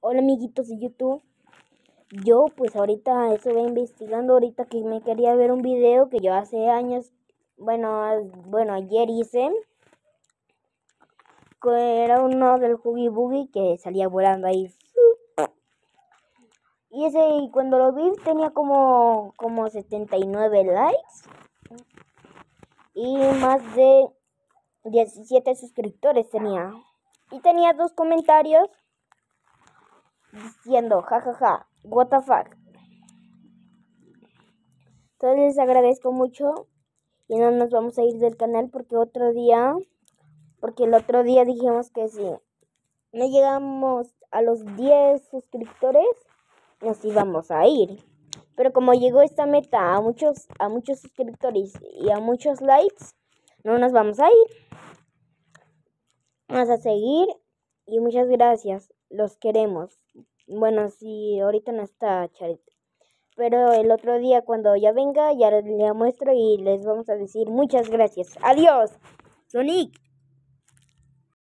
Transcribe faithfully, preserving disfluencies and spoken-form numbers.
Hola amiguitos de YouTube. Yo pues ahorita estuve investigando ahorita que me quería ver un video que yo hace años, bueno, bueno ayer hice, que era uno del Huggy Buggy que salía volando ahí. Y ese, y cuando lo vi tenía como, como setenta y nueve likes y más de diecisiete suscriptores tenía. Y tenía dos comentarios diciendo jajaja, what the fuck. Entonces les agradezco mucho y no nos vamos a ir del canal porque otro día, porque el otro día dijimos que si no llegamos a los diez suscriptores nos íbamos a ir. Pero como llegó esta meta a muchos, a muchos suscriptores y a muchos likes, no nos vamos a ir. Vamos a seguir y muchas gracias. Los queremos. Bueno, sí, ahorita no está Charit. Pero el otro día cuando ya venga ya les muestro y les vamos a decir muchas gracias. Adiós, Sonic.